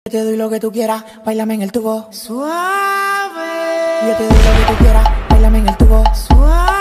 Te doy lo que tú quieras, bailame en el tubo. Suave. Yo te doy lo que tú quieras, bailame en el tubo. Suave.